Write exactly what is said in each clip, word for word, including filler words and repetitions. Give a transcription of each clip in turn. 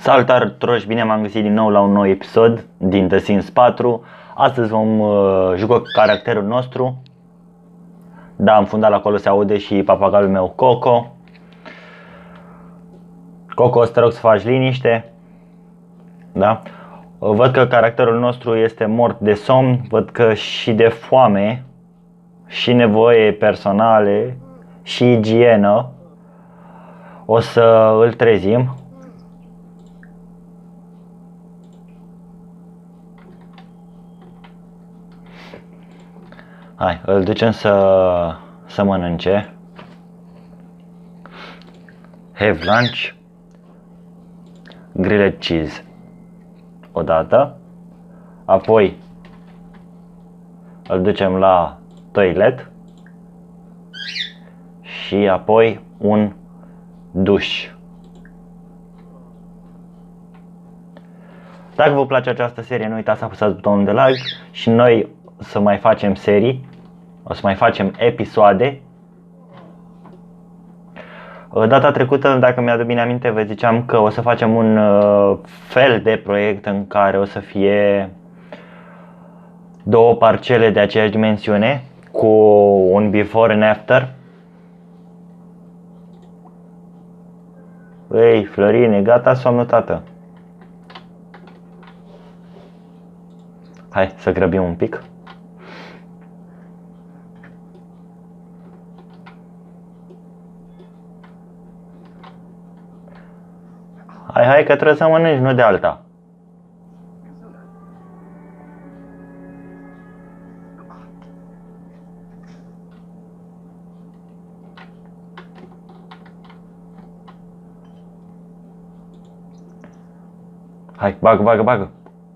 Salutare tuturor, bine m-am găsit din nou la un nou episod din The Sims patru. Astăzi vom uh, juca caracterul nostru. Da, am fundat acolo, se aude și papagalul meu Coco. Coco, o să te rog să faci liniște. Da? Văd că caracterul nostru este mort de somn, văd că și de foame, și nevoie personale, și igienă. O să îl trezim. Hai, îl ducem să, să mănânce. Have lunch. Grilled cheese. Odată. Apoi îl ducem la toilet. Și apoi un duș. Dacă vă place această serie, nu uitați să apăsați butonul de like și noi să mai facem serii, o să mai facem episoade. Data trecută, dacă mi-aduc bine aminte, vă ziceam că o să facem un uh, fel de proiect în care o să fie două parcele de aceeași dimensiune cu un before and after. Ei, Florine, gata somnul, tată? Hai să grăbim un pic. Hai, hai că trebuie să mănânci, nu de alta. Hai, bagă, bagă, bagă.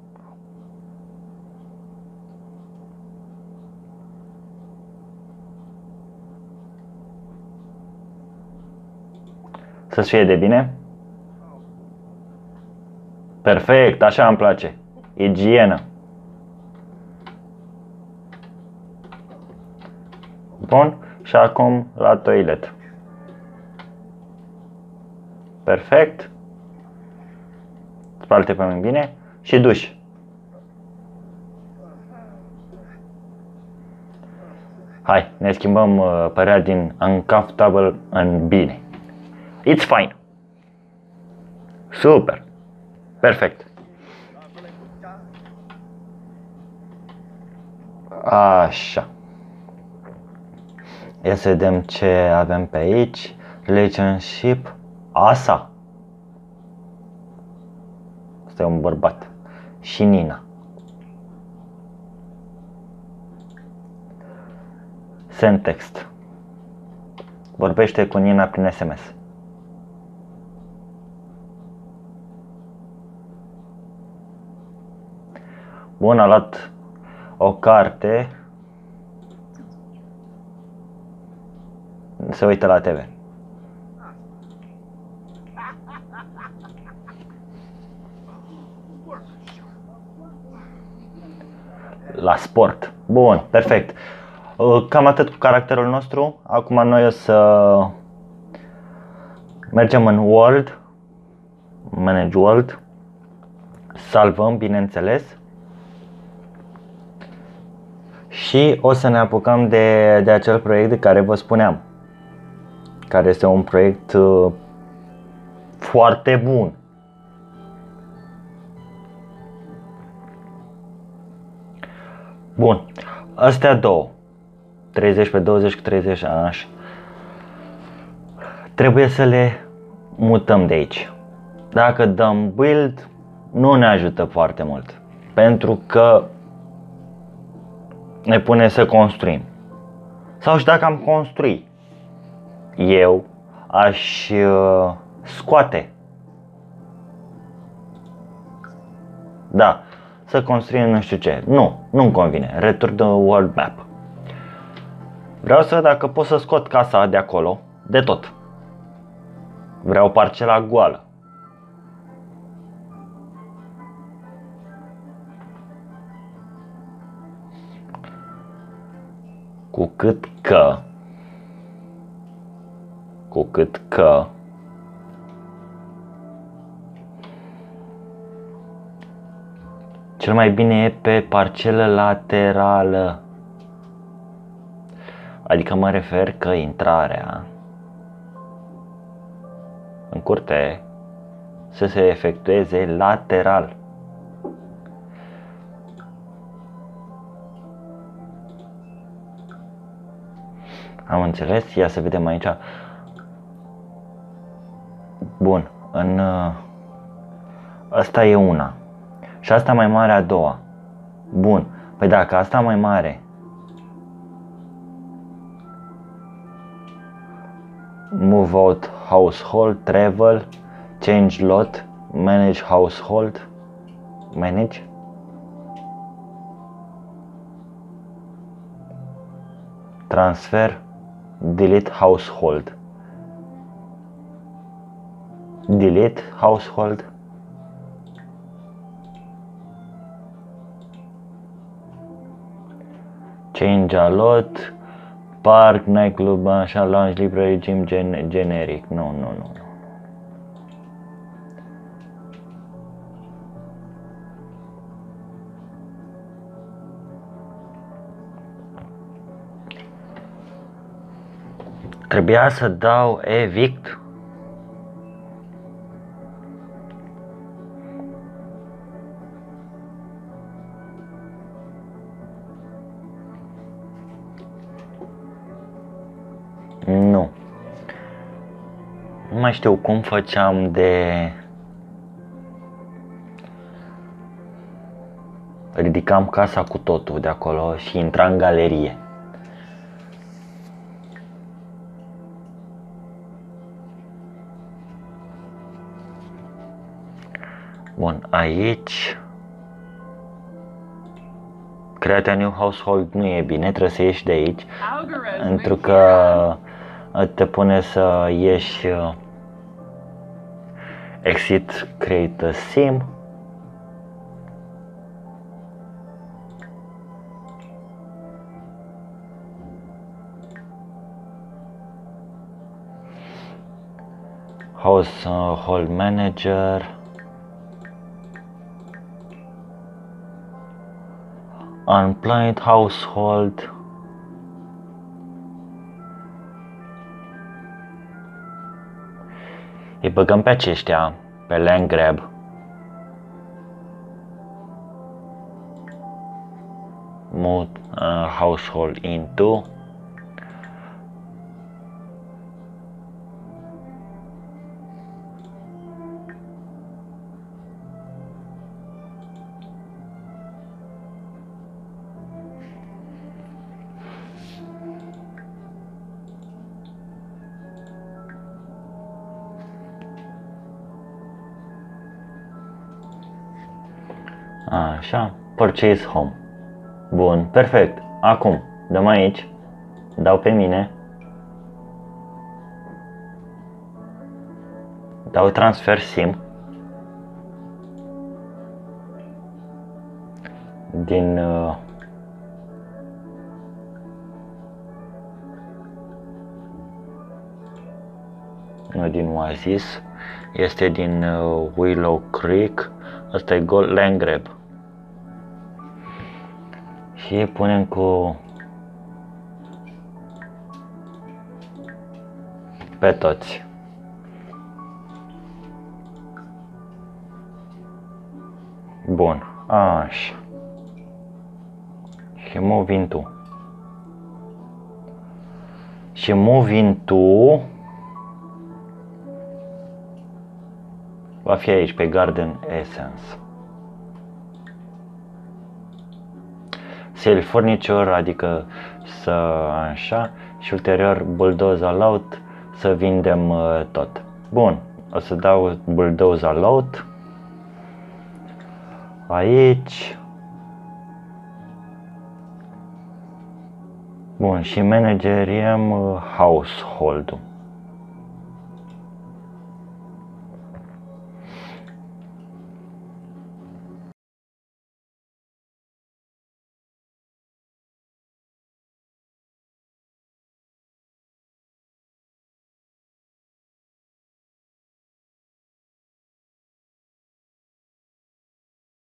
Să-ți fie de bine. Perfect, așa îmi place. Igienă. Bun, și acum la toilet. Perfect. Spală-te pe mine bine. Și duș. Hai, ne schimbăm uh, părerea din uncomfortable în bine. It's fine. Super. Perfect. Așa. Ia să vedem ce avem pe aici. Relationship. Asa. Asta e un bărbat. Și Nina. Send text. Vorbește cu Nina prin S M S. Bun, a luat o carte. Se uită la T V. La sport. Bun, perfect. Cam atât cu caracterul nostru. Acum noi o să mergem în World. Manage World. Salvăm, bineînțeles. Și o să ne apucăm de, de acel proiect de care vă spuneam. Care este un proiect uh, foarte bun. Bun. Astea două. treizeci pe douăzeci cu treizeci, așa. Trebuie să le mutăm de aici. Dacă dăm build, nu ne ajută foarte mult. Pentru că ne pune să construim. Sau și dacă am construit, eu aș uh, scoate. Da, să construim nu știu ce. Nu, nu-mi convine. Return the world map. Vreau să văd dacă pot să scot casa de acolo, de tot. Vreau parcela goală. Cu cât că cu cât că Cel mai bine e pe parcelă laterală. Adică mă refer că intrarea în curte să se efectueze lateral. Am înțeles? Ia să vedem aici. Bun, în asta e una. Și asta mai mare a doua. Bun, păi dacă asta mai mare move out household, travel, change lot, manage household, manage. Transfer, delete household. Delete household. Change a lot. Park, nightclub, așa, lounge, library, gym, gen generic. Nu, nu, nu, nu. Trebuia să dau evict. Nu. Nu mai știu cum făceam de... Ridicam casa cu totul de acolo și intra în galerie. Bun, aici Create a new household nu e bine, trebuie să ieși de aici, pentru că te pune să ieși exit, create a sim. Household manager, unplanned household, îi băgăm pe aceștia, pe land grab. Move uh, household into. Așa, purchase home. Bun, perfect. Acum, dăm aici, dau pe mine, dau transfer sim din uh, nu din Oasis, este din uh, Willow Creek. Asta e Gold Land Grab. Și punem cu pe toți. Bun, așa. Și move into. Și move into va fi aici pe Garden Essence. Sell furniture, adică să așa, și ulterior bulldoze allowed, să vindem uh, tot. Bun, o să dau bulldoze allowed aici. Bun, și manageriem uh, household-ul.